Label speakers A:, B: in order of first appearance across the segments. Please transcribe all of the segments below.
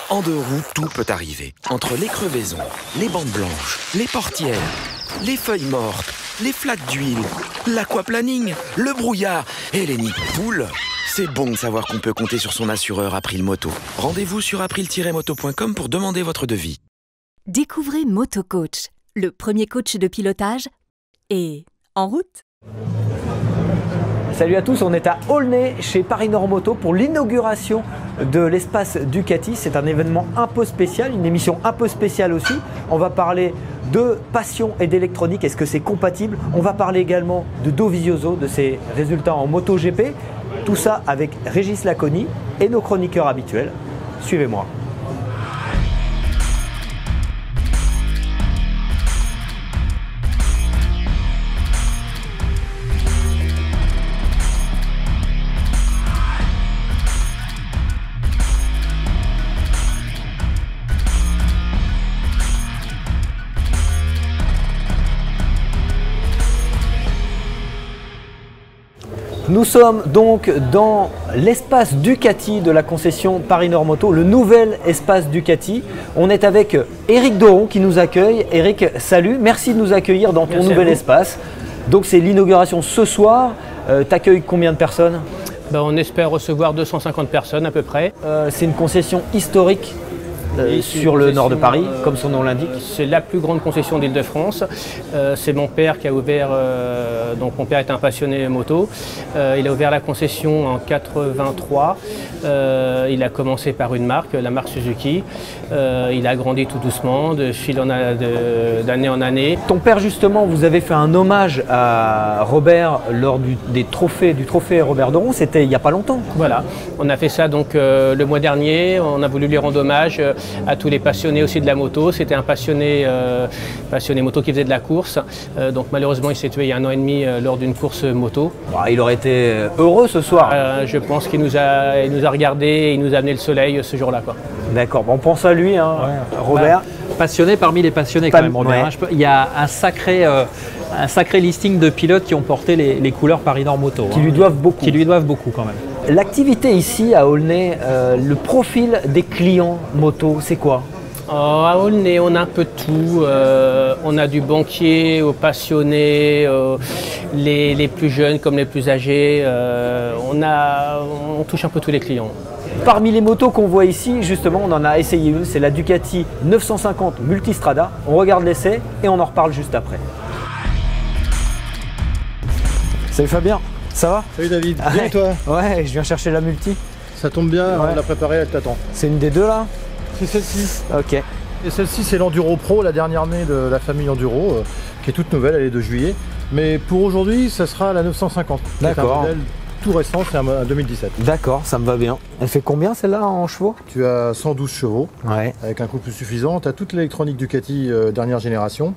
A: En 2 roues, tout peut arriver. Entre les crevaisons, les bandes blanches, les portières, les feuilles mortes, les flaques d'huile, l'aquaplaning, le brouillard et les nids de poules. C'est bon de savoir qu'on peut compter sur son assureur April Moto. Rendez-vous sur april-moto.com pour demander votre devis.
B: Découvrez MotoCoach, le premier coach de pilotage et en route.
C: Salut à tous, on est à Aulnay chez Paris Nord Moto pour l'inauguration de l'espace Ducati. C'est un événement un peu spécial, une émission un peu spéciale aussi. On va parler de passion et d'électronique, est-ce que c'est compatible? On va parler également de Dovizioso, de ses résultats en MotoGP. Tout ça avec Régis Laconi et nos chroniqueurs habituels. Suivez-moi. Nous sommes donc dans l'espace Ducati de la concession Paris Nord Moto, le nouvel espace Ducati. On est avec Eric Doron qui nous accueille. Eric, salut, merci de nous accueillir dans ton nouvel espace. Donc c'est l'inauguration ce soir. T'accueilles combien de personnes?
D: On espère recevoir 250 personnes à peu près.
C: C'est une concession historique sur le nord de Paris, comme son nom l'indique.
D: C'est la plus grande concession d'Île-de-France. C'est mon père qui a ouvert, donc mon père est un passionné moto. Il a ouvert la concession en 83. Il a commencé par une marque, la marque Suzuki. Il a grandi tout doucement, d'année en année.
C: Ton père justement, vous avez fait un hommage à Robert lors du trophée Robert Doron, c'était il n'y a pas longtemps.
D: Voilà, on a fait ça donc le mois dernier, on a voulu lui rendre hommage à tous les passionnés aussi de la moto. C'était un passionné moto qui faisait de la course. Donc malheureusement il s'est tué il y a 1 an et demi lors d'une course moto.
C: Il aurait été heureux ce soir.
D: Je pense qu'il nous a regardé et il nous a amené le soleil ce jour-là.
C: D'accord, on pense à lui, hein, ouais. Robert.
E: Passionné parmi les passionnés quand même.
C: Ouais.
E: Il y a un sacré listing de pilotes qui ont porté les couleurs Paris Nord Moto.
C: Qui lui doivent beaucoup.
E: Qui lui doivent beaucoup quand même.
C: L'activité ici à Aulnay, le profil des clients moto, c'est quoi?
D: À Aulnay, on a un peu de tout. On a du banquier aux passionnés, les plus jeunes comme les plus âgés. On touche un peu tous les clients.
C: Parmi les motos qu'on voit ici, justement, on en a essayé une, c'est la Ducati 950 Multistrada. On regarde l'essai et on en reparle juste après. Salut Fabien, ça va?
F: Salut David, bien et toi?
C: Ouais, je viens chercher la multi.
F: Ça tombe bien,
C: ouais.
F: On l'a préparée, elle t'attend.
C: C'est une des deux là?
F: C'est celle-ci.
C: Ok.
F: Et celle-ci c'est l'Enduro Pro, la dernière née de la famille Enduro, qui est toute nouvelle, elle est de juillet. Mais pour aujourd'hui, ça sera la 950.
C: D'accord.
F: C'est un modèle tout récent, c'est un 2017.
C: D'accord, ça me va bien. Elle fait combien celle-là en chevaux?
F: Tu as 112 chevaux,
C: ouais.
F: Avec un couple suffisant. Tu as toute l'électronique Ducati dernière génération.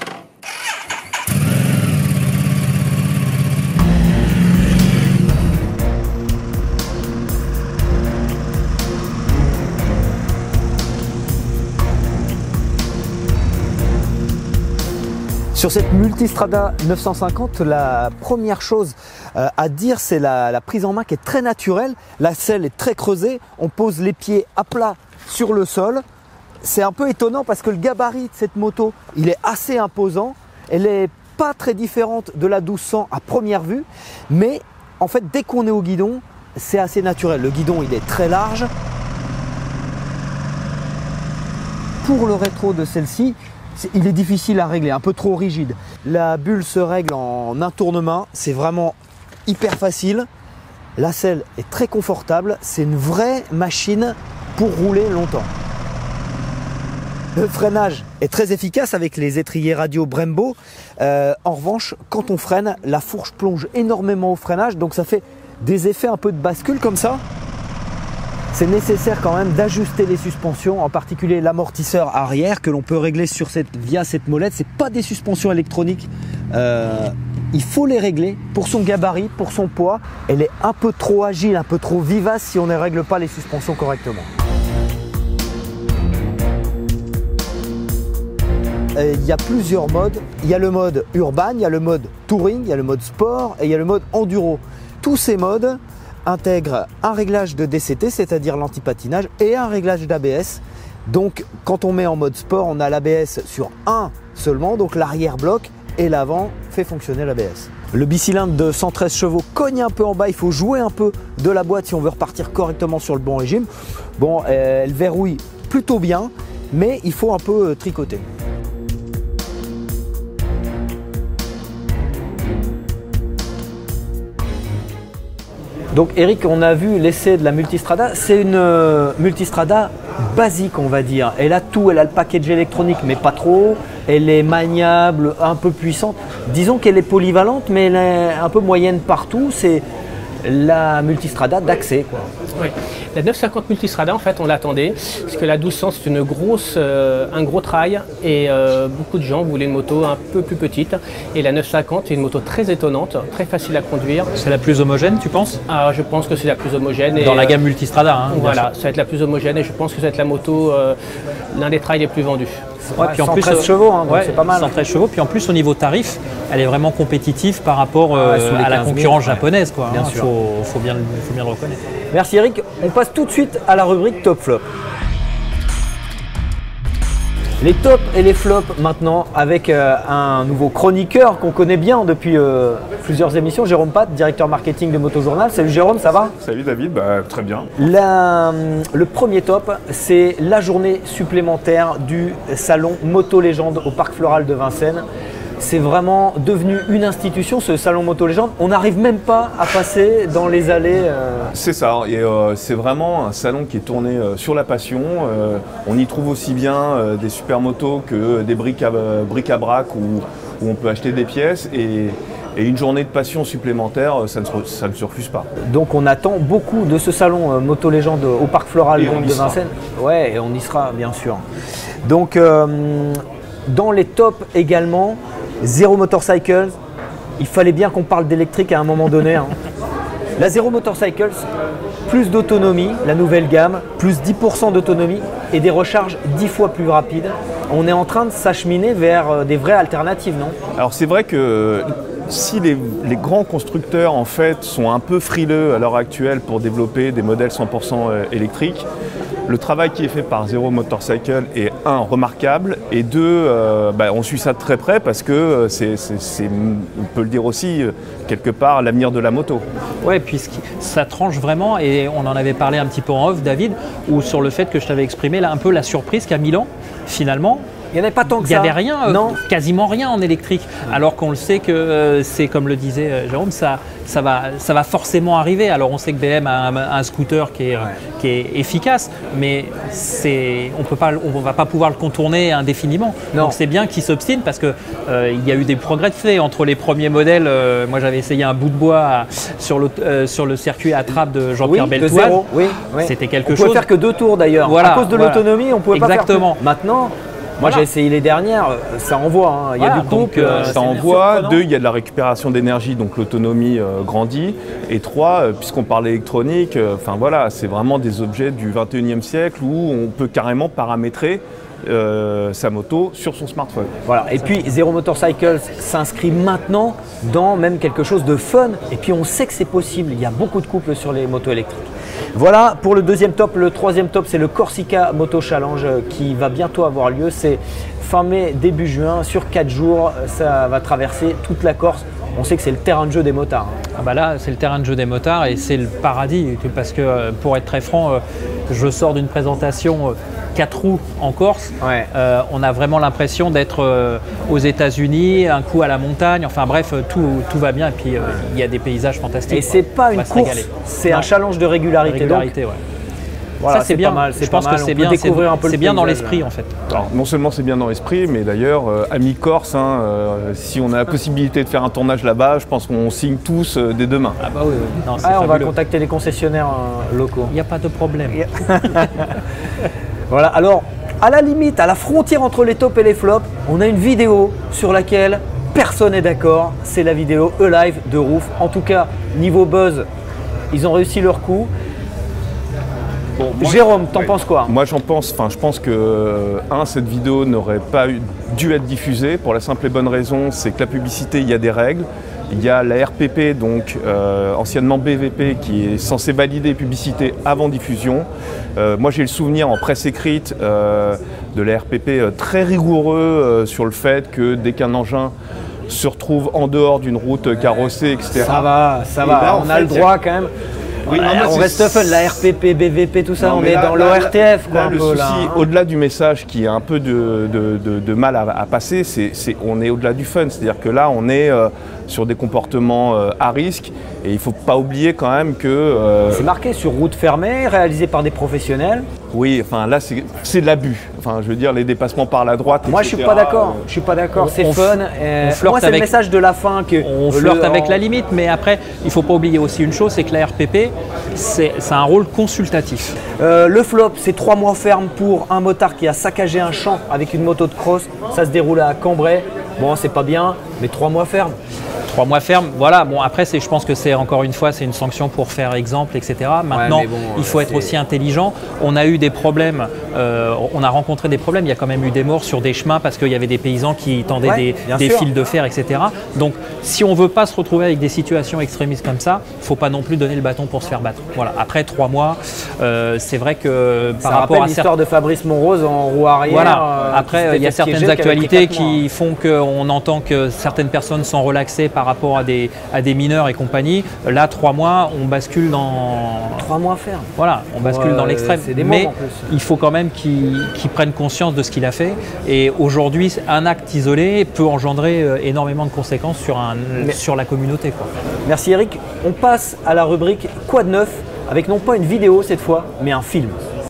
C: Sur cette Multistrada 950, la première chose à dire, c'est la prise en main qui est très naturelle. La selle est très creusée, on pose les pieds à plat sur le sol. C'est un peu étonnant parce que le gabarit de cette moto, il est assez imposant. Elle n'est pas très différente de la 1200 à première vue, mais en fait, dès qu'on est au guidon, c'est assez naturel. Le guidon, il est très large. Pour le rétro de celle-ci, il est difficile à régler, un peu trop rigide. La bulle se règle en un tournement, c'est vraiment hyper facile. La selle est très confortable, c'est une vraie machine pour rouler longtemps. Le freinage est très efficace avec les étriers radio Brembo. En revanche, quand on freine, la fourche plonge énormément au freinage, donc ça fait des effets un peu de bascule comme ça. C'est nécessaire quand même d'ajuster les suspensions, en particulier l'amortisseur arrière que l'on peut régler via cette molette. Ce n'est pas des suspensions électroniques, il faut les régler pour son gabarit, pour son poids. Elle est un peu trop agile, un peu trop vivace si on ne règle pas les suspensions correctement. Il y a plusieurs modes. Il y a le mode urbain, il y a le mode touring, il y a le mode sport et il y a le mode enduro. Tous ces modes intègre un réglage de DCT, c'est-à-dire l'antipatinage, et un réglage d'ABS. Donc quand on met en mode sport, on a l'ABS sur un seulement, donc l'arrière bloque et l'avant fait fonctionner l'ABS. Le bicylindre de 113 chevaux cogne un peu en bas, il faut jouer un peu de la boîte si on veut repartir correctement sur le bon régime. Bon, elle verrouille plutôt bien, mais il faut un peu tricoter. Donc Eric, on a vu l'essai de la Multistrada, c'est une Multistrada basique on va dire. Elle a tout, elle a le package électronique mais pas trop, elle est maniable, un peu puissante. Disons qu'elle est polyvalente mais elle est un peu moyenne partout, c'est la Multistrada d'accès quoi.
D: Oui. La 950 Multistrada, en fait, on l'attendait, parce que la 1200, c'est un gros trail, et beaucoup de gens voulaient une moto un peu plus petite. Et la 950 est une moto très étonnante, très facile à conduire.
E: C'est la plus homogène, tu penses?
D: Je pense que c'est la plus homogène.
E: Dans la gamme Multistrada, hein,
D: voilà, ça va être la plus homogène, et je pense que ça va être la moto, l'un des trails les plus vendus.
C: Ouais, puis en 113 plus, chevaux, hein,
E: ouais,
C: c'est pas mal.
E: 113 chevaux, puis en plus au niveau tarif, elle est vraiment compétitive par rapport à la concurrence japonaise. Quoi, bien sûr. Faut bien le reconnaître.
C: Merci Eric, on passe tout de suite à la rubrique top flop. Les tops et les flops maintenant avec un nouveau chroniqueur qu'on connaît bien depuis plusieurs émissions, Jérôme Pat, directeur marketing de Motojournal. Salut Jérôme, ça va?
G: Salut David, très bien.
C: Le premier top, c'est la journée supplémentaire du salon Moto Légende au Parc Floral de Vincennes. C'est vraiment devenu une institution ce salon Moto Légende. On n'arrive même pas à passer dans les allées.
G: C'est ça, et c'est vraiment un salon qui est tourné sur la passion. On y trouve aussi bien des super motos que des bric-à-brac où on peut acheter des pièces. Et une journée de passion supplémentaire, ça ne se refuse pas.
C: Donc on attend beaucoup de ce salon Moto Légende au Parc Floral de Vincennes. Ouais, et on y sera bien sûr. Donc dans les tops également, Zero Motorcycles, il fallait bien qu'on parle d'électrique à un moment donné. Hein. La Zero Motorcycles, plus d'autonomie, la nouvelle gamme, plus 10% d'autonomie et des recharges 10 fois plus rapides. On est en train de s'acheminer vers des vraies alternatives, non?
G: Alors c'est vrai que si les grands constructeurs en fait sont un peu frileux à l'heure actuelle pour développer des modèles 100% électriques, le travail qui est fait par Zero Motorcycle est remarquable et deux, on suit ça de très près parce que c'est, on peut le dire aussi, quelque part l'avenir de la moto.
E: Ouais, puis ça tranche vraiment et on en avait parlé un petit peu en off, David, ou sur le fait que je t'avais exprimé là un peu la surprise qu'à Milan, finalement,
C: il n'y en avait pas tant que ça.
E: Il n'y avait rien, quasiment rien en électrique. Alors qu'on le sait que c'est comme le disait Jérôme, ça va forcément arriver. Alors on sait que BM a un scooter qui est efficace, mais on ne va pas pouvoir le contourner indéfiniment. Non. Donc c'est bien qu'il s'obstine parce qu'il y a eu des progrès de fait entre les premiers modèles. Moi j'avais essayé un bout de bois sur le circuit à trappe de Jean-Pierre Beltoise.
C: Oui,
E: c'était quelque chose.
C: On ne pouvait faire que 2 tours d'ailleurs.
E: Voilà,
C: à cause de l'autonomie, on ne pouvait pas faire plus. Maintenant, moi j'ai essayé les dernières, ça envoie, hein. Il y a du couple,
G: ça envoie. 2, il y a de la récupération d'énergie, donc l'autonomie grandit. Et 3, puisqu'on parle électronique, c'est vraiment des objets du 21e siècle où on peut carrément paramétrer sa moto sur son smartphone.
C: Voilà. Et puis Zero Motorcycles s'inscrit maintenant dans même quelque chose de fun. Et puis on sait que c'est possible, il y a beaucoup de couples sur les motos électriques. Voilà pour le deuxième top. Le troisième top, c'est le Corsica Moto Challenge qui va bientôt avoir lieu. C'est fin mai, début juin, sur 4 jours. Ça va traverser toute la Corse. On sait que c'est le terrain de jeu des motards.
E: Là, c'est le terrain de jeu des motards et c'est le paradis. Parce que, pour être très franc, je sors d'une présentation 4 roues en Corse. Ouais. On a vraiment l'impression d'être aux États-Unis, un coup à la montagne. Enfin bref, tout va bien. Et puis, il y a des paysages fantastiques.
C: Et c'est pas une course, c'est un challenge de régularité. Voilà, ça c'est bien. Mal, je pense que c'est bien. C'est bien dans l'esprit en fait.
G: Alors, non seulement c'est bien dans l'esprit, mais d'ailleurs, amis corse, si on a la possibilité de faire un tournage là-bas, je pense qu'on signe tous dès demain.
E: Ah bah oui. Non,
C: on va contacter les concessionnaires locaux.
E: Il n'y a pas de problème.
C: Voilà. Alors, à la limite, à la frontière entre les tops et les flops, on a une vidéo sur laquelle personne n'est d'accord. C'est la vidéo E-Live de Roof. En tout cas, niveau buzz, ils ont réussi leur coup. Bon, Jérôme, t'en penses quoi?
G: Moi je pense que cette vidéo n'aurait pas dû être diffusée pour la simple et bonne raison, c'est que la publicité, il y a des règles. Il y a la RPP, donc anciennement BVP, qui est censée valider publicité avant diffusion. Moi j'ai le souvenir en presse écrite de la RPP très rigoureux sur le fait que dès qu'un engin se retrouve en dehors d'une route carrossée, etc.
C: Ça va,
G: Là,
C: on a le droit quand même.
G: Oui,
C: on reste fun, la RPP, BVP, tout ça, non, on est dans l'ORTF.
G: Le souci, au-delà du message qui a un peu de mal à passer, on est au-delà du fun. C'est-à-dire que là, on est sur des comportements à risque et il ne faut pas oublier quand même que...
C: C'est marqué sur route fermée, réalisé par des professionnels.
G: Oui, enfin là, c'est de l'abus. Enfin, je veux dire, les dépassements par la droite,
C: moi, je suis pas d'accord. Je suis pas d'accord. C'est fun. Moi, c'est le message de la fin que
E: on flirte avec la limite, mais après, il faut pas oublier aussi une chose, c'est que la RPP, c'est un rôle consultatif.
C: Le flop, c'est 3 mois ferme pour un motard qui a saccagé un champ avec une moto de cross. Ça se déroule à Cambrai. Bon, c'est pas bien, mais 3 mois ferme.
E: 3 mois ferme, voilà. Bon, après, je pense que c'est encore une fois, c'est une sanction pour faire exemple, etc. Maintenant,
C: ouais, bon,
E: il faut être aussi intelligent. On a eu des problèmes, on a rencontré des problèmes. Il y a quand même eu des morts sur des chemins parce qu'il y avait des paysans qui tendaient des fils de fer, etc. Donc, si on veut pas se retrouver avec des situations extrémistes comme ça, faut pas non plus donner le bâton pour se faire battre. Voilà. Après 3 mois, c'est vrai que par rapport à
C: l'histoire de Fabrice Monrose en roue arrière.
E: Voilà. Après, il y a certaines actualités qui font qu'on entend que certaines personnes sont relaxées par rapport à des mineurs et compagnie. Là, 3 mois, on bascule dans...
C: 3 mois ferme.
E: Voilà, on bascule dans l'extrême. Mais il faut quand même qu'il prenne conscience de ce qu'il a fait. Et aujourd'hui, un acte isolé peut engendrer énormément de conséquences sur la communauté, quoi.
C: Merci Eric. On passe à la rubrique Quoi de neuf, avec non pas une vidéo cette fois, mais un film.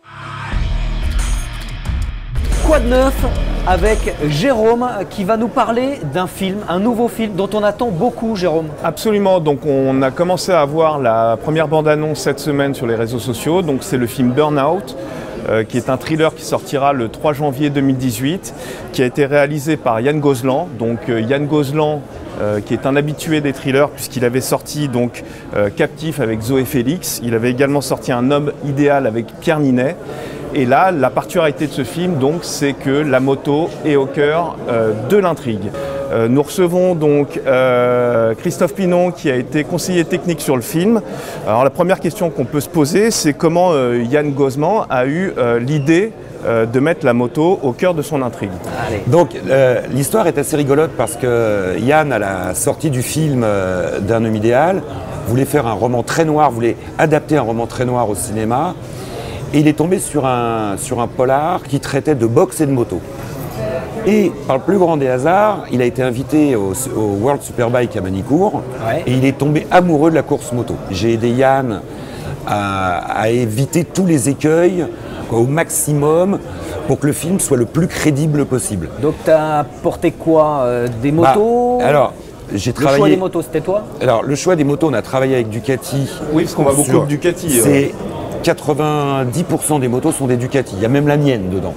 C: Quoi de neuf avec Jérôme qui va nous parler d'un film, un nouveau film dont on attend beaucoup, Jérôme.
G: Absolument, donc on a commencé à voir la première bande-annonce cette semaine sur les réseaux sociaux. Donc c'est le film Burnout, qui est un thriller qui sortira le 3 janvier 2018, qui a été réalisé par Yann Gozlan. Donc Yann Gozlan, qui est un habitué des thrillers puisqu'il avait sorti donc Captif avec Zoé Félix. Il avait également sorti Un homme idéal avec Pierre Ninet. Et là, la particularité de ce film, donc, c'est que la moto est au cœur de l'intrigue. Nous recevons donc Christophe Pinon, qui a été conseiller technique sur le film. Alors la première question qu'on peut se poser, c'est comment Yann Gozlan a eu l'idée de mettre la moto au cœur de son intrigue.
H: Donc l'histoire est assez rigolote parce que Yann, à la sortie du film d'Un homme idéal, voulait faire un roman très noir, voulait adapter un roman très noir au cinéma. Et il est tombé sur un polar qui traitait de boxe et de moto. Et par le plus grand des hasards, il a été invité au World Superbike à Manicourt et il est tombé amoureux de la course moto. J'ai aidé Yann à éviter tous les écueils au maximum pour que le film soit le plus crédible possible.
C: Donc tu as porté quoi, des motos
H: alors, j'ai travaillé...
C: Le choix des motos, c'était toi?
H: Alors le choix des motos, on a travaillé avec Ducati.
G: Oui, parce qu'on va beaucoup de Ducati.
H: C'est 90% des motos sont des Ducati, il y a même la mienne dedans.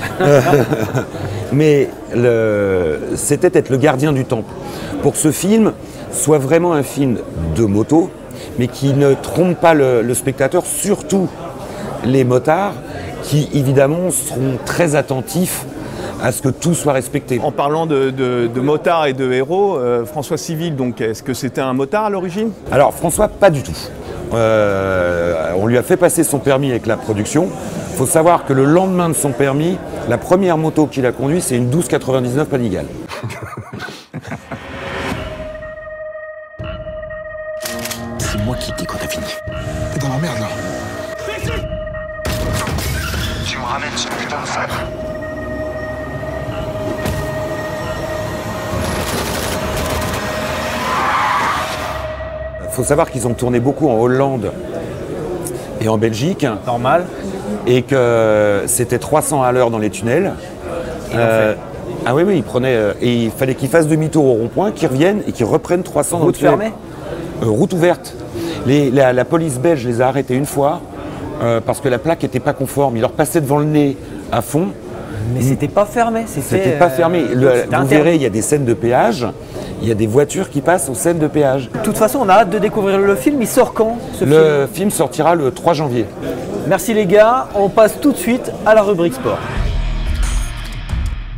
H: Mais c'était être le gardien du temple. Pour que ce film soit vraiment un film de moto, mais qui ne trompe pas le spectateur, surtout les motards, qui évidemment seront très attentifs à ce que tout soit respecté.
G: En parlant de motards et de héros, François Civil, donc, est-ce que c'était un motard à l'origine?
H: Alors François, pas du tout. On lui a fait passer son permis avec la production. Il faut savoir que le lendemain de son permis, la première moto qu'il a conduite, c'est une 1299 Panigale.
A: C'est moi qui dis quand t'as fini. T'es dans la merde là.
I: Tu me ramènes ce putain de sabre.
H: Il faut savoir qu'ils ont tourné beaucoup en Hollande et en Belgique.
C: Normal.
H: Et que c'était 300 à l'heure dans les tunnels. Ah oui, ils prenaient. Et il fallait qu'ils fassent demi-tour au rond-point, qu'ils reviennent et qu'ils reprennent 300 dans le tunnel.
C: Route fermée
H: Route ouverte. La police belge les a arrêtés une fois parce que la plaque n'était pas conforme. Ils leur passaient devant le nez à fond.
C: Mais c'était pas fermé.
H: C'était pas fermé. Vous verrez, il y a des scènes de péage. Il y a des voitures qui passent aux scènes de péage.
C: De toute façon, on a hâte de découvrir le film. Il sort quand, ce film ?
H: Le film sortira le 3 janvier.
C: Merci les gars. On passe tout de suite à la rubrique sport.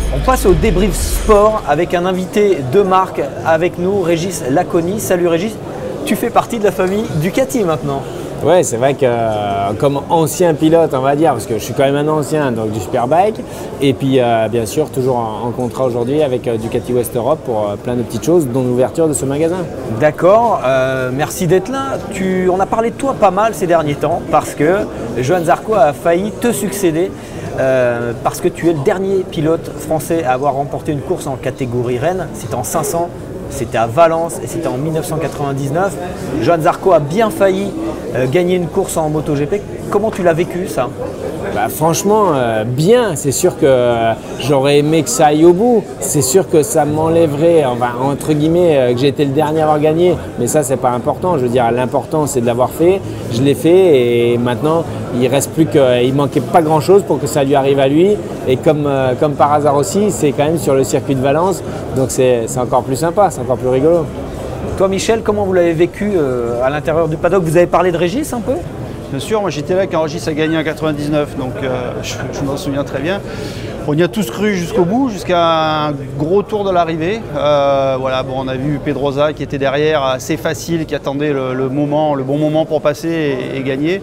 C: On passe au débrief sport avec un invité de marque avec nous, Régis Laconi. Salut Régis, tu fais partie de la famille Ducati maintenant.
J: Ouais, c'est vrai que comme ancien pilote, on va dire, parce que je suis quand même un ancien donc, du Superbike, et puis bien sûr toujours en contrat aujourd'hui avec Ducati West Europe pour plein de petites choses, dont l'ouverture de ce magasin.
C: D'accord, merci d'être là. On a parlé de toi pas mal ces derniers temps parce que Johan Zarco a failli te succéder. Parce que tu es le dernier pilote français à avoir remporté une course en catégorie Rennes. C'était en 500, c'était à Valence et c'était en 1999. Johan Zarco a bien failli gagner une course en MotoGP. Comment tu l'as vécu ça?
J: Franchement, bien. C'est sûr que j'aurais aimé que ça aille au bout. C'est sûr que ça m'enlèverait, enfin, entre guillemets, que j'ai été le dernier à avoir gagné. Mais ça, c'est pas important. Je veux dire, l'important, c'est de l'avoir fait. Je l'ai fait et maintenant, il reste plus que, il manquait pas grand-chose pour que ça lui arrive à lui. Et comme par hasard aussi, c'est quand même sur le circuit de Valence. Donc c'est encore plus sympa, c'est encore plus rigolo.
C: Toi, Michel, comment vous l'avez vécu à l'intérieur du paddock? Vous avez parlé de Régis un peu?
K: Bien sûr, moi j'étais là quand Régis a gagné en 99, donc je m'en souviens très bien. On y a tous cru jusqu'au bout, jusqu'à un gros tour de l'arrivée. Voilà, bon, on a vu Pedrosa qui était derrière, assez facile, qui attendait le bon moment pour passer et gagner.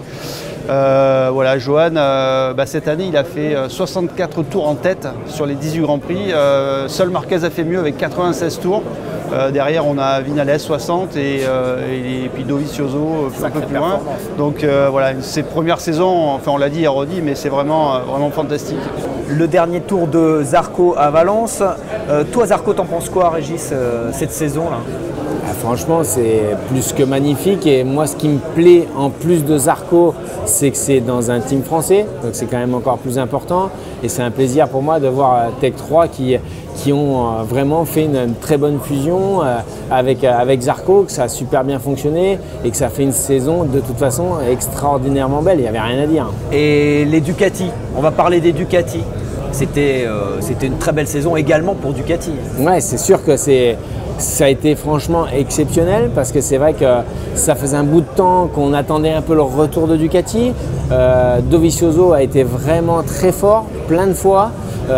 K: Voilà, Johan, cette année, il a fait 64 tours en tête sur les 18 Grands Prix. Seul Marquez a fait mieux avec 96 tours. Derrière, on a Vinales 60 et puis Dovizioso un peu plus loin. Donc voilà, ses premières saisons, enfin on l'a dit et redit, mais c'est vraiment fantastique.
C: Le dernier tour de Zarco à Valence. Toi, Zarco, t'en penses quoi, Régis, cette saison-là?
J: Franchement, c'est plus que magnifique et moi, ce qui me plaît en plus de Zarco, c'est que c'est dans un team français, donc c'est quand même encore plus important et c'est un plaisir pour moi de voir Tech 3 qui ont vraiment fait une très bonne fusion avec Zarco, que ça a super bien fonctionné et que ça fait une saison de toute façon extraordinairement belle, il n'y avait rien à dire.
C: Et les Ducati, on va parler des Ducati. C'était une très belle saison également pour Ducati.
J: Ouais, c'est sûr que ça a été franchement exceptionnel parce que c'est vrai que ça faisait un bout de temps qu'on attendait un peu le retour de Ducati. Dovizioso a été vraiment très fort, plein de fois.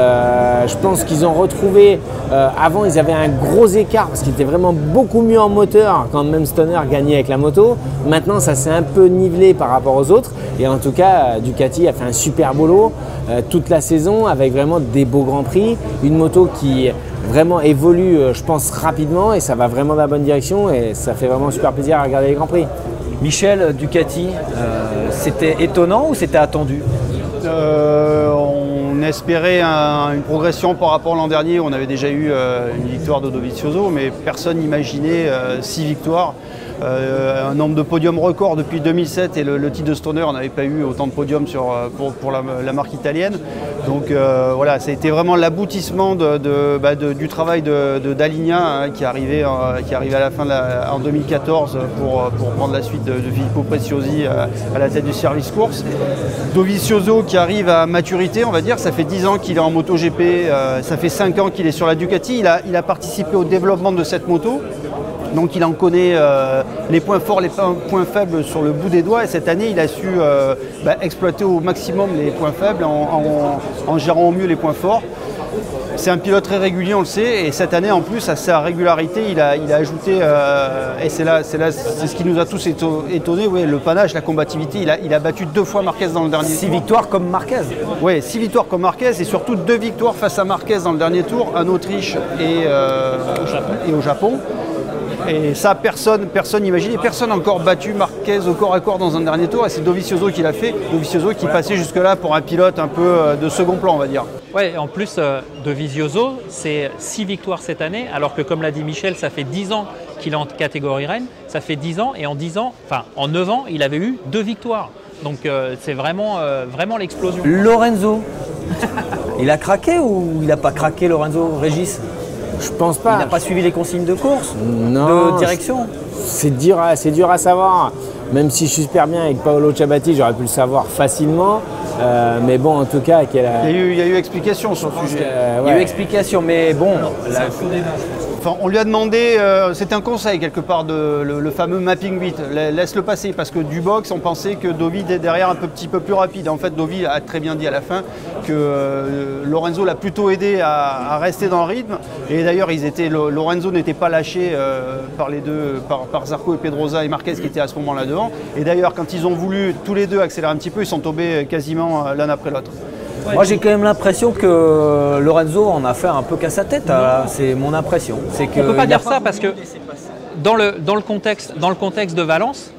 J: Je pense qu'ils ont retrouvé, avant ils avaient un gros écart parce qu'ils étaient vraiment beaucoup mieux en moteur quand même Stoner gagnait avec la moto. Maintenant ça s'est un peu nivelé par rapport aux autres et en tout cas Ducati a fait un super boulot toute la saison avec vraiment des beaux grands prix, une moto qui vraiment évolue je pense rapidement et ça va vraiment dans la bonne direction et ça fait vraiment super plaisir à regarder les grands prix.
C: Michel, Ducati, c'était étonnant ou c'était attendu?
K: On espérait une progression par rapport à l'an dernier. On avait déjà eu une victoire de Dovizioso, mais personne n'imaginait 6 victoires. Un nombre de podiums record depuis 2007 et le titre de Stoner, on n'avait pas eu autant de podiums pour la marque italienne. Donc voilà, ça a été vraiment l'aboutissement du travail d'Alligna qui arrivait à la fin en 2014 pour prendre la suite de Filippo Preziosi à la tête du service course. Dovizioso qui arrive à maturité, on va dire, ça fait 10 ans qu'il est en MotoGP, ça fait 5 ans qu'il est sur la Ducati, il a participé au développement de cette moto. Donc il en connaît les points forts, les points faibles sur le bout des doigts et cette année il a su exploiter au maximum les points faibles en gérant au mieux les points forts. C'est un pilote très régulier, on le sait, et cette année en plus à sa régularité il a ajouté, et c'est ce qui nous a tous étonnés, ouais, le panache, la combativité. Il a battu 2 fois Marquez dans le dernier tour.
C: 6 victoires comme Marquez.
K: Oui, 6 victoires comme Marquez et surtout 2 victoires face à Marquez dans le dernier tour, en Autriche et au Japon. Et ça, personne n'imaginait, personne n'a encore battu Marquez au corps à corps dans un dernier tour et c'est Dovizioso qui l'a fait. Dovizioso qui passait jusque-là pour un pilote un peu de second plan, on va dire.
E: Ouais, en plus, Dovizioso, c'est 6 victoires cette année, alors que comme l'a dit Michel, ça fait 10 ans qu'il est en catégorie Rennes, ça fait 10 ans et en 9 ans, il avait eu 2 victoires. Donc c'est vraiment l'explosion.
C: Lorenzo, il a craqué ou il n'a pas craqué, Lorenzo? Régis?
J: Je pense pas.
C: Il n'a pas suivi les consignes de course,
J: non,
C: de direction?
J: C'est dur à savoir. Même si je suis super bien avec Paolo Ciabatti, j'aurais pu le savoir facilement. Mais bon, en tout cas,
K: il y a eu explication sur le sujet.
C: Il y a eu explication, mais bon.
K: Enfin, on lui a demandé, c'était un conseil quelque part, le fameux mapping 8, laisse-le passer, parce que du box, on pensait que Dovi était derrière un petit peu plus rapide. En fait, Dovi a très bien dit à la fin que Lorenzo l'a plutôt aidé à rester dans le rythme. Et d'ailleurs, Lorenzo n'était pas lâché par les deux, par Zarco et Pedrosa et Marquez qui étaient à ce moment-là devant. Et d'ailleurs, quand ils ont voulu tous les deux accélérer un petit peu, ils sont tombés quasiment l'un après l'autre.
C: Moi j'ai quand même l'impression que Lorenzo en a fait un peu qu'à sa tête, c'est mon impression.
E: On ne peut pas dire ça parce que dans le contexte de Valence,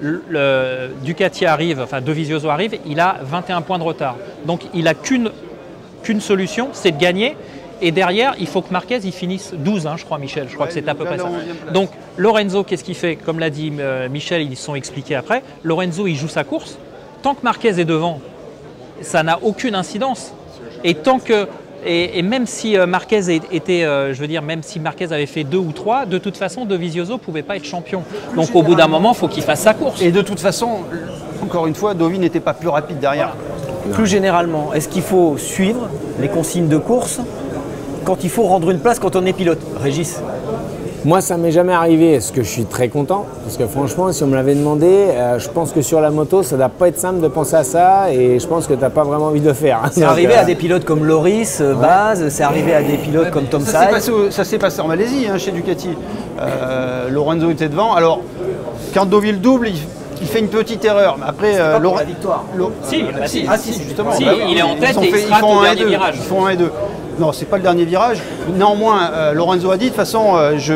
E: Ducati arrive, enfin Dovizioso arrive, il a 21 points de retard. Donc il n'a qu'une solution, c'est de gagner. Et derrière, il faut que Marquez il finisse 12, je crois Michel, je crois que c'est à peu près ça. Donc Lorenzo, qu'est-ce qu'il fait? Comme l'a dit Michel, ils se sont expliqués après, Lorenzo il joue sa course. Tant que Marquez est devant, ça n'a aucune incidence. Et tant que et même si Marquez était, même si Marquez avait fait 2 ou 3, de toute façon, Dovizioso ne pouvait pas être champion. Donc au bout d'un moment, il faut qu'il fasse sa course.
K: Et de toute façon, encore une fois, Dovi n'était pas plus rapide derrière.
C: Voilà. Plus généralement, est-ce qu'il faut suivre les consignes de course quand il faut rendre une place quand on est pilote? Régis?
J: Moi, ça m'est jamais arrivé, ce que je suis très content, parce que franchement, si on me l'avait demandé, je pense que sur la moto, ça ne doit pas être simple de penser à ça, et je pense que tu n'as pas vraiment envie de le faire.
C: C'est arrivé à des pilotes comme Loris, Baz, c'est arrivé à des pilotes comme Tom Sykes.
K: Ça s'est passé en Malaisie, chez Ducati. Lorenzo était devant. Alors, quand Dovi le double, il fait une petite erreur. Mais après,
C: c'est pas pour la victoire.
E: Si,
K: justement.
E: Si, il est en tête et il se rate au dernier virage.
K: Ils font 1 et 2. Non, c'est pas le dernier virage. Néanmoins, Lorenzo a dit, de toute façon,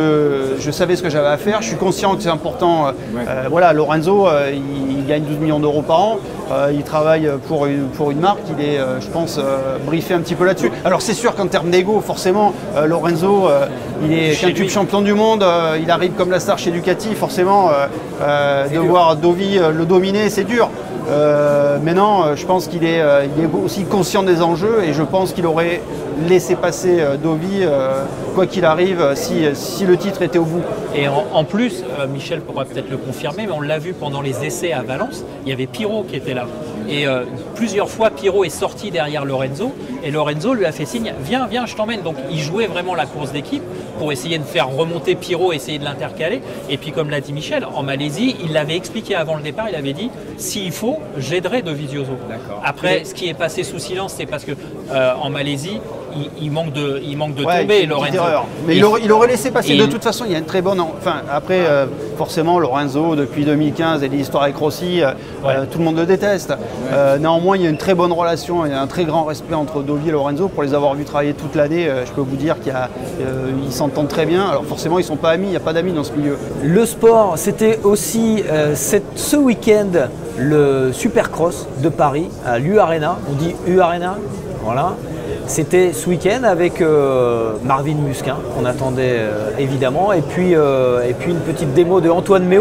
K: je savais ce que j'avais à faire. Je suis conscient que c'est important. Voilà, Lorenzo, il gagne 12 millions d'euros par an. Il travaille pour une marque. Il est, je pense, briefé un petit peu là-dessus. Alors, c'est sûr qu'en termes d'ego, forcément, Lorenzo, il est quintuple champion du monde. Il arrive comme la star chez Ducati. Forcément, de voir Dovi le dominer, c'est dur. Maintenant, je pense qu'il est aussi conscient des enjeux et je pense qu'il aurait laissé passer Dovi, quoi qu'il arrive, si le titre était au bout.
E: Et en plus, Michel pourra peut-être le confirmer, mais on l'a vu pendant les essais à Valence, il y avait Pirot qui était là. Et plusieurs fois, Pirot est sorti derrière Lorenzo et Lorenzo lui a fait signe « Viens, je t'emmène ». Donc il jouait vraiment la course d'équipe pour essayer de faire remonter Pirot, essayer de l'intercaler. Et puis comme l'a dit Michel, en Malaisie, il l'avait expliqué avant le départ, il avait dit « S'il faut, j'aiderai Dovizioso ». Après, ce qui est passé sous silence, c'est parce que en Malaisie, il manque de tomber, Lorenzo.
K: Mais il aurait laissé passer. De toute façon, il y a une très bonne... Enfin, après, forcément, Lorenzo, depuis 2015 et l'histoire avec Rossi, tout le monde le déteste. Néanmoins, il y a une très bonne relation, il y a un très grand respect entre Dovi et Lorenzo. Pour les avoir vus travailler toute l'année, je peux vous dire qu'ils s'entendent très bien. Alors forcément, ils ne sont pas amis, il n'y a pas d'amis dans ce milieu.
C: Le sport, c'était aussi ce week-end le Supercross de Paris à l'U Arena. On dit U Arena, voilà. C'était ce week-end avec Marvin Musquin, qu'on attendait évidemment, et puis une petite démo de Antoine Méo.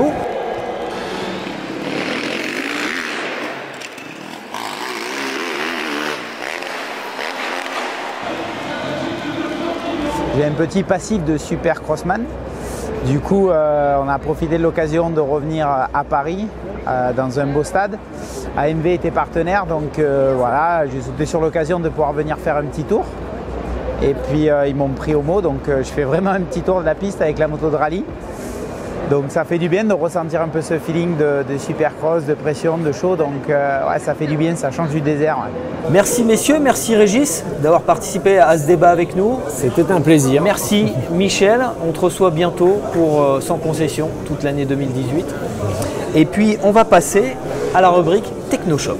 L: J'ai un petit passif de Supercrossman. Du coup, on a profité de l'occasion de revenir à Paris, dans un beau stade. AMV était partenaire, donc voilà, j'ai sauté sur l'occasion de pouvoir venir faire un petit tour. Et puis ils m'ont pris au mot, donc je fais vraiment un petit tour de la piste avec la moto de rallye. Donc ça fait du bien de ressentir un peu ce feeling de supercross, de pression, de chaud. Donc ouais, ça fait du bien, ça change du désert. Ouais.
C: Merci messieurs, merci Régis d'avoir participé à ce débat avec nous.
J: C'était un plaisir.
C: Merci Michel, on te reçoit bientôt pour Sans concession, toute l'année 2018. Et puis on va passer à la rubrique TechnoShop.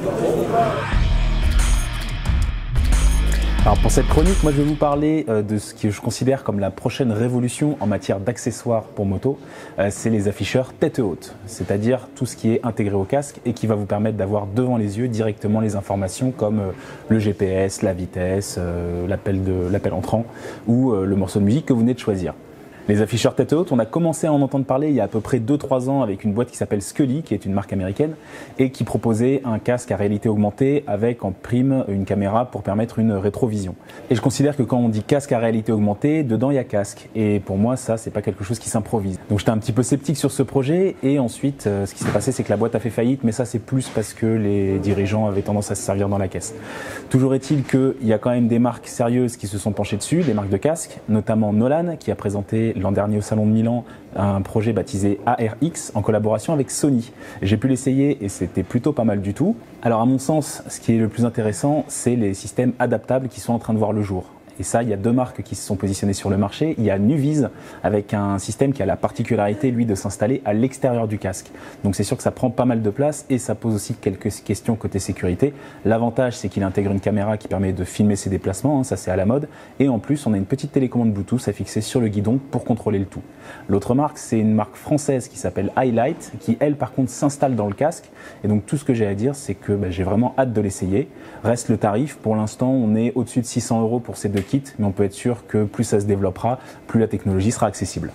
M: Alors pour cette chronique, moi je vais vous parler de ce que je considère comme la prochaine révolution en matière d'accessoires pour moto. C'est les afficheurs tête haute, c'est-à-dire tout ce qui est intégré au casque et qui va vous permettre d'avoir devant les yeux directement les informations comme le GPS, la vitesse, l'appel entrant ou le morceau de musique que vous venez de choisir. Les afficheurs tête haute, on a commencé à en entendre parler il y a à peu près 2-3 ans avec une boîte qui s'appelle Scully, qui est une marque américaine, et qui proposait un casque à réalité augmentée avec en prime une caméra pour permettre une rétrovision. Et je considère que quand on dit casque à réalité augmentée, dedans il y a casque. Et pour moi, ça, c'est pas quelque chose qui s'improvise. Donc j'étais un petit peu sceptique sur ce projet, et ensuite, ce qui s'est passé, c'est que la boîte a fait faillite, mais ça, c'est plus parce que les dirigeants avaient tendance à se servir dans la caisse. Toujours est-il qu'il y a quand même des marques sérieuses qui se sont penchées dessus, des marques de casques, notamment Nolan, qui a présenté l'an dernier au Salon de Milan un projet baptisé ARX en collaboration avec Sony. J'ai pu l'essayer et c'était plutôt pas mal du tout. Alors à mon sens, ce qui est le plus intéressant, c'est les systèmes adaptables qui sont en train de voir le jour. Et ça, il y a 2 marques qui se sont positionnées sur le marché. Il y a Nuviz avec un système qui a la particularité, lui, de s'installer à l'extérieur du casque. Donc c'est sûr que ça prend pas mal de place et ça pose aussi quelques questions côté sécurité. L'avantage, c'est qu'il intègre une caméra qui permet de filmer ses déplacements, hein, ça c'est à la mode. Et en plus, on a une petite télécommande Bluetooth à fixer sur le guidon pour contrôler le tout. L'autre marque, c'est une marque française qui s'appelle Highlight, qui elle, par contre, s'installe dans le casque. Et donc tout ce que j'ai à dire, c'est que j'ai vraiment hâte de l'essayer. Reste le tarif. Pour l'instant, on est au-dessus de 600 € pour ces 2 kits, mais on peut être sûr que plus ça se développera, plus la technologie sera accessible.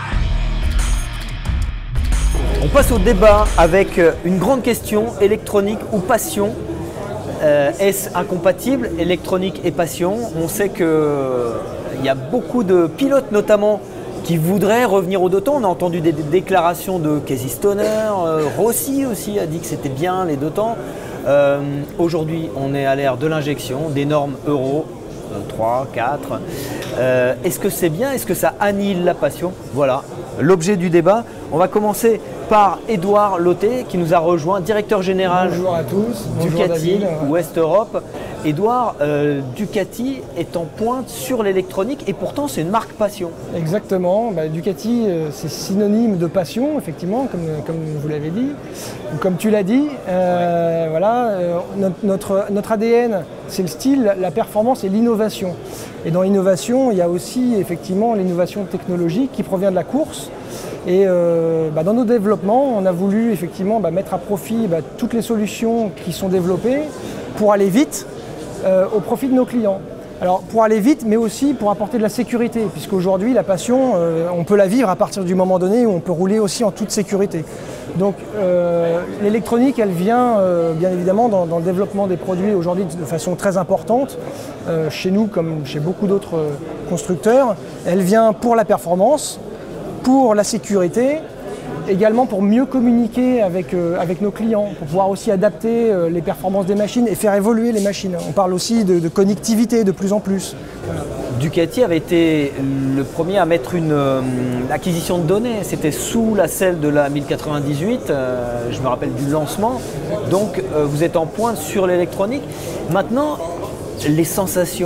C: On passe au débat avec une grande question, électronique ou passion. Est-ce incompatible, électronique et passion? On sait qu'il y a beaucoup de pilotes notamment qui voudraient revenir au 2 temps. On a entendu des déclarations de Casey Stoner, Rossi aussi a dit que c'était bien les 2 temps. Aujourd'hui, on est à l'ère de l'injection, des normes Euro 3, 4. Est-ce que c'est bien? Est-ce que ça annihile la passion? Voilà, l'objet du débat. On va commencer par Édouard Loté qui nous a rejoint, directeur général
N: Bonjour à tous.
C: Ducati Ouest Europe. Édouard, Ducati est en pointe sur l'électronique et pourtant c'est une marque passion.
N: Exactement, Ducati c'est synonyme de passion effectivement comme vous l'avez dit, ou comme tu l'as dit. Voilà, notre ADN c'est le style, la performance et l'innovation. Et dans l'innovation il y a aussi effectivement l'innovation technologique qui provient de la course. Et dans nos développements, on a voulu effectivement mettre à profit toutes les solutions qui sont développées pour aller vite au profit de nos clients. Alors pour aller vite, mais aussi pour apporter de la sécurité, puisqu'aujourd'hui la passion, on peut la vivre à partir du moment donné où on peut rouler aussi en toute sécurité. Donc l'électronique, elle vient bien évidemment dans le développement des produits aujourd'hui de façon très importante, chez nous comme chez beaucoup d'autres constructeurs. Elle vient pour la performance, pour la sécurité, également pour mieux communiquer avec nos clients, pour pouvoir aussi adapter les performances des machines et faire évoluer les machines. On parle aussi de connectivité de plus en plus.
C: Voilà. Ducati avait été le premier à mettre une acquisition de données, c'était sous la selle de la 1098, je me rappelle du lancement, donc vous êtes en pointe sur l'électronique. Maintenant, les sensations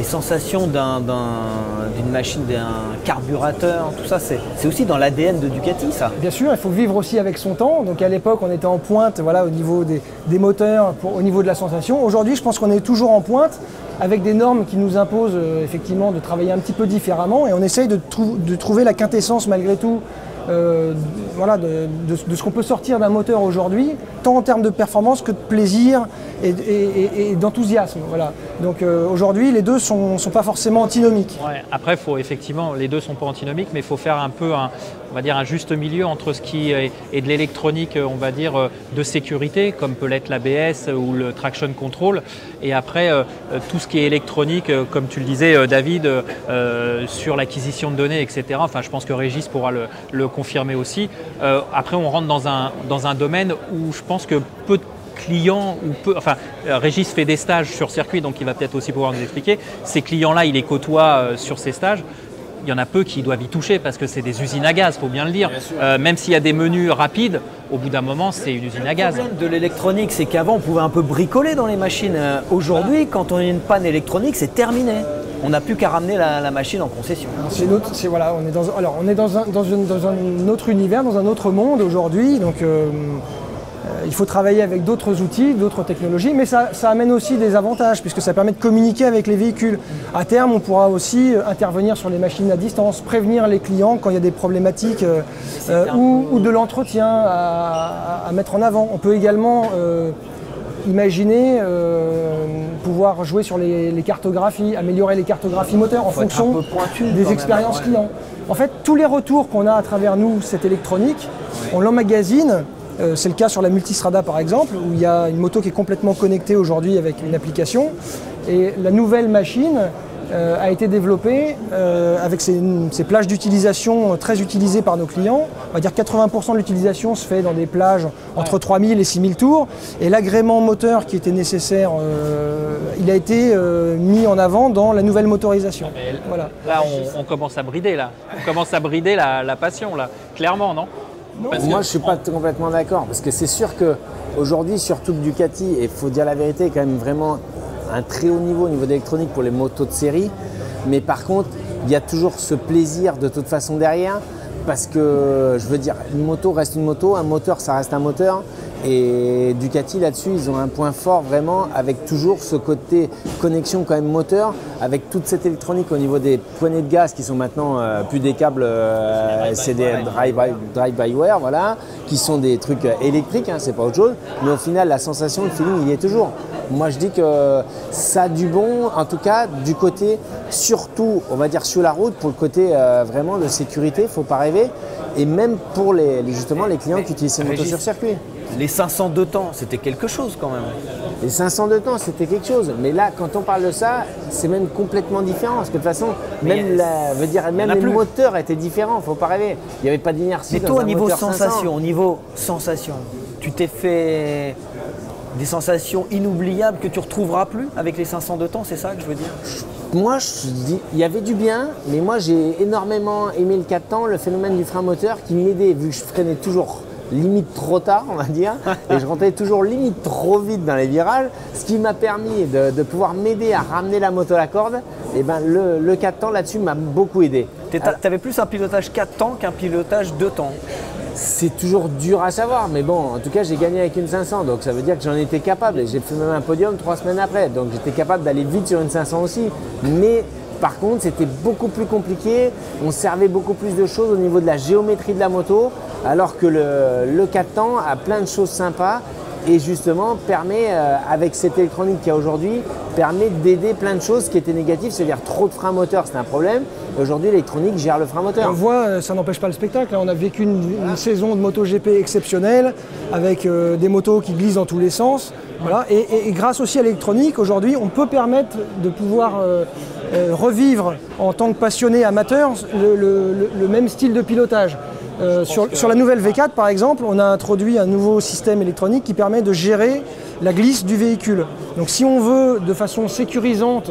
C: d'une machine, d'un carburateur, tout ça, c'est aussi dans l'ADN de Ducati, ça.
N: Bien sûr, il faut vivre aussi avec son temps. Donc à l'époque, on était en pointe voilà, au niveau des moteurs, au niveau de la sensation. Aujourd'hui, je pense qu'on est toujours en pointe avec des normes qui nous imposent effectivement de travailler un petit peu différemment et on essaye de trouver la quintessence malgré tout voilà, de ce qu'on peut sortir d'un moteur aujourd'hui, tant en termes de performance que de plaisir et d'enthousiasme. Voilà. Donc aujourd'hui, les deux sont pas forcément antinomiques.
E: Ouais, après, effectivement, les deux sont pas antinomiques, mais il faut faire un peu on va dire un juste milieu entre ce qui est de l'électronique, on va dire, de sécurité, comme peut l'être l'ABS ou le traction control, et après tout ce qui est électronique, comme tu le disais, David, sur l'acquisition de données, etc. Enfin, je pense que Régis pourra le confirmer aussi. Après, on rentre dans un domaine où je pense que peu de clients, Régis fait des stages sur circuit, donc il va peut-être aussi pouvoir nous expliquer. Ces clients-là, il les côtoie sur ces stages. Il y en a peu qui doivent y toucher parce que c'est des usines à gaz, il faut bien le dire. Même s'il y a des menus rapides, au bout d'un moment, c'est une usine à gaz.
C: Le problème de l'électronique, c'est qu'avant, on pouvait un peu bricoler dans les machines. Aujourd'hui, quand on a une panne électronique, c'est terminé. On n'a plus qu'à ramener la machine en concession.
N: Voilà, on est dans un autre univers, dans un autre monde aujourd'hui. Donc, il faut travailler avec d'autres outils, d'autres technologies, mais ça amène aussi des avantages puisque ça permet de communiquer avec les véhicules. À terme, on pourra aussi intervenir sur les machines à distance, prévenir les clients quand il y a des problématiques ou de l'entretien à mettre en avant. On peut également imaginer pouvoir jouer sur les cartographies, améliorer les cartographies moteurs en fonction des expériences clients. En fait, tous les retours qu'on a à travers nous, cette électronique, on l'emmagasine. C'est le cas sur la Multistrada par exemple, où il y a une moto qui est complètement connectée aujourd'hui avec une application. Et la nouvelle machine a été développé avec ces plages d'utilisation très utilisées par nos clients. On va dire 80% de l'utilisation se fait dans des plages entre 3000 et 6000 tours. Et l'agrément moteur qui était nécessaire, il a été mis en avant dans la nouvelle motorisation. Voilà.
E: Là, on commence à brider, là. On commence à brider la passion, là. Clairement, non?
J: Moi, je ne suis pas complètement d'accord, parce que c'est sûr qu'aujourd'hui, surtout que Ducati, et il faut dire la vérité, est quand même vraiment un très haut niveau au niveau d'électronique pour les motos de série. Mais par contre, il y a toujours ce plaisir de toute façon derrière, parce que, je veux dire, une moto reste une moto, un moteur, ça reste un moteur. Et Ducati, là-dessus, ils ont un point fort vraiment, avec toujours ce côté connexion quand même moteur, avec toute cette électronique au niveau des poignées de gaz qui sont maintenant plus des câbles, c'est des drive-by-wire, voilà, qui sont des trucs électriques, hein, c'est pas autre chose. Mais au final, la sensation, le feeling, il y est toujours. Moi, je dis que ça a du bon, en tout cas, du côté, surtout, on va dire sur la route, pour le côté vraiment de sécurité, il ne faut pas rêver. Et même pour justement les clients qui utilisent ces motos sur circuit.
C: Les 500 de temps, c'était quelque chose quand même.
J: Les 500 de temps, c'était quelque chose. Mais là, quand on parle de ça, c'est même complètement différent. Parce que de toute façon, même les moteurs étaient différents, il ne faut pas rêver. Il n'y avait pas d'inertie.
C: Mais toi, au niveau sensation, tu t'es fait des sensations inoubliables que tu ne retrouveras plus avec les 500 de temps, c'est ça que je veux dire?
J: Moi, je dis, il y avait du bien, mais moi, j'ai énormément aimé le 4 temps, le phénomène du frein moteur qui m'aidait, vu que je freinais toujours limite trop tard, on va dire, et je rentrais toujours limite trop vite dans les virages, ce qui m'a permis de pouvoir m'aider à ramener la moto à la corde. Et ben le 4 temps là-dessus m'a beaucoup aidé.
C: Tu avais plus un pilotage 4 temps qu'un pilotage 2 temps.
J: C'est toujours dur à savoir, mais bon, en tout cas, j'ai gagné avec une 500, donc ça veut dire que j'en étais capable. Et j'ai fait même un podium 3 semaines après, donc j'étais capable d'aller vite sur une 500 aussi. Mais par contre, c'était beaucoup plus compliqué. On servait beaucoup plus de choses au niveau de la géométrie de la moto, alors que le 4 temps a plein de choses sympas et justement permet, avec cette électronique qu'il y a aujourd'hui, permet d'aider plein de choses qui étaient négatives, c'est-à-dire trop de frein moteur, c'est un problème. Aujourd'hui, l'électronique gère le frein moteur.
N: On voit, ça n'empêche pas le spectacle. On a vécu une saison de MotoGP exceptionnelle avec des motos qui glissent dans tous les sens. Voilà. Et grâce aussi à l'électronique, aujourd'hui, on peut permettre de pouvoir revivre en tant que passionné amateur le même style de pilotage. Sur la nouvelle V4 par exemple, on a introduit un nouveau système électronique qui permet de gérer la glisse du véhicule. Donc si on veut de façon sécurisante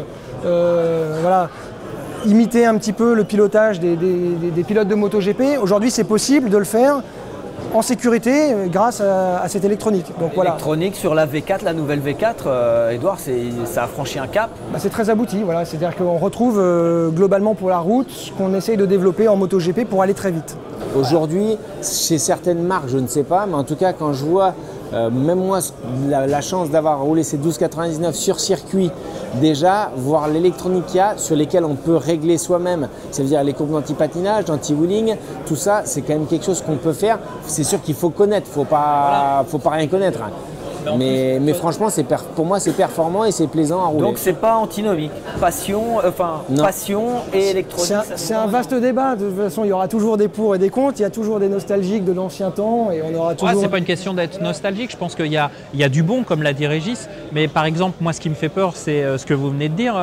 N: imiter un petit peu le pilotage des pilotes de MotoGP, aujourd'hui c'est possible de le faire en sécurité grâce à cette électronique. Donc,
C: l'électronique sur la V4, la nouvelle V4, Edouard, ça a franchi un cap.
N: C'est très abouti, voilà. C'est-à-dire qu'on retrouve globalement pour la route ce qu'on essaye de développer en MotoGP pour aller très vite.
J: Aujourd'hui, chez certaines marques, je ne sais pas, mais en tout cas quand je vois, même moi, la chance d'avoir roulé ces 12,99 sur circuit, déjà, voir l'électronique qu'il y a, sur lesquelles on peut régler soi-même, c'est-à-dire les courbes d'anti-patinage, d'anti-wheeling, tout ça, c'est quand même quelque chose qu'on peut faire. C'est sûr qu'il faut connaître, faut pas rien connaître. Mais franchement, pour moi, c'est performant et c'est plaisant à rouler.
C: Donc, c'est pas antinomique. Passion et électronique.
N: C'est un vaste débat. De toute façon, il y aura toujours des pour et des contre. Il y a toujours des nostalgiques de l'ancien temps et on aura toujours.
E: C'est pas une question d'être nostalgique. Je pense qu'il y a du bon, comme l'a dit Régis. Mais par exemple, moi, ce qui me fait peur, c'est ce que vous venez de dire.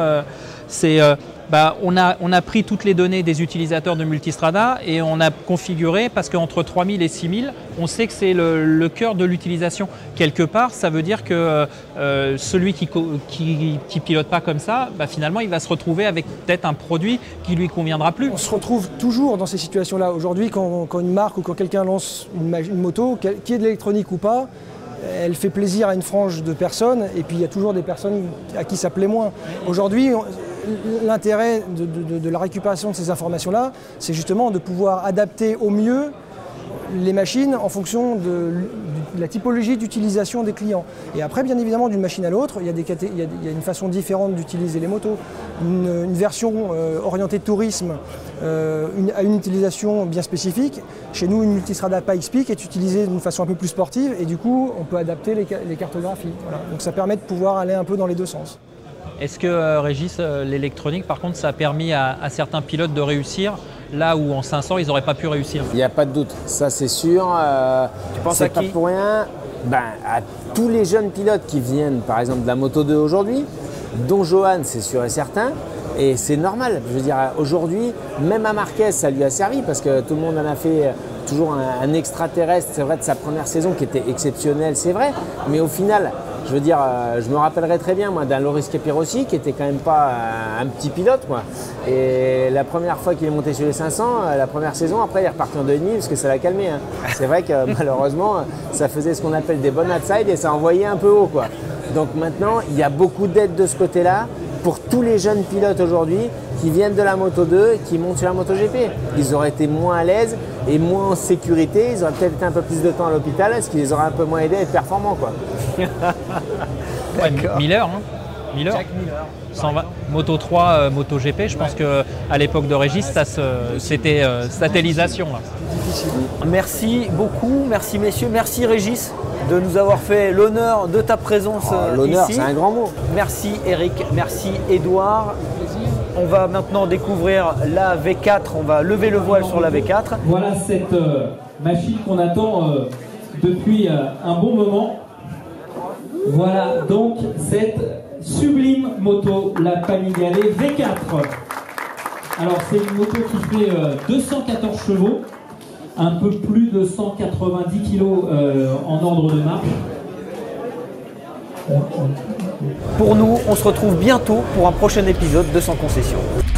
E: On a pris toutes les données des utilisateurs de Multistrada et on a configuré, parce qu'entre 3000 et 6000, on sait que c'est le cœur de l'utilisation. Quelque part, ça veut dire que celui qui pilote pas comme ça, finalement, il va se retrouver avec peut-être un produit qui lui conviendra plus.
N: On se retrouve toujours dans ces situations-là. Aujourd'hui, quand une marque ou quand quelqu'un lance une moto, qui est de l'électronique ou pas, elle fait plaisir à une frange de personnes et puis il y a toujours des personnes à qui ça plaît moins. Aujourd'hui, l'intérêt de la récupération de ces informations-là, c'est justement de pouvoir adapter au mieux les machines en fonction de la typologie d'utilisation des clients. Et après, bien évidemment, d'une machine à l'autre, il y a une façon différente d'utiliser les motos. Une version orientée tourisme a une utilisation bien spécifique. Chez nous, une Multistrada Pikes Peak est utilisée d'une façon un peu plus sportive et du coup, on peut adapter les cartographies. Voilà. Donc ça permet de pouvoir aller un peu dans les deux sens.
E: Est-ce que, Régis, l'électronique, par contre, ça a permis à certains pilotes de réussir là où en 500, ils n'auraient pas pu réussir?
J: Il n'y a pas de doute, ça c'est sûr.
C: Tu penses à qui?
J: Pas pour rien. À tous les jeunes pilotes qui viennent, par exemple, de la Moto2 aujourd'hui, dont Johan, c'est sûr et certain. Et c'est normal. Je veux dire, aujourd'hui, même à Marquez, ça lui a servi parce que tout le monde en a fait toujours un extraterrestre. C'est vrai de sa première saison qui était exceptionnelle, c'est vrai. Mais au final, je veux dire, je me rappellerai très bien moi d'un Loris Capirossi qui était quand même pas un petit pilote, quoi. Et la première fois qu'il est monté sur les 500, la première saison, après il est reparti en 2,5 parce que ça l'a calmé. Hein. C'est vrai que malheureusement, ça faisait ce qu'on appelle des bonnes outside et ça envoyait un peu haut, quoi. Donc maintenant, il y a beaucoup d'aide de ce côté-là pour tous les jeunes pilotes aujourd'hui qui viennent de la Moto 2 et qui montent sur la MotoGP. Ils auraient été moins à l'aise et moins en sécurité. Ils auraient peut-être été un peu plus de temps à l'hôpital, ce qui les aurait un peu moins aidés à être performants, quoi.
E: Ouais, Miller, hein.
J: Jack Miller.
E: 120, Moto 3, MotoGP, je pense qu'à l'époque de Régis, c'était satellisation. Là.
C: Merci beaucoup, merci messieurs, merci Régis de nous avoir fait l'honneur de ta présence
J: l'honneur,
C: ici.
J: c'est un grand mot.
C: Merci Eric, merci Edouard. On va maintenant découvrir la V4, on va lever le voile sur la V4.
O: Voilà cette machine qu'on attend depuis un bon moment. Voilà donc cette sublime moto, la Panigale V4. Alors c'est une moto qui fait 214 chevaux, un peu plus de 190 kg en ordre de marche.
C: Pour nous, on se retrouve bientôt pour un prochain épisode de Sans Concession.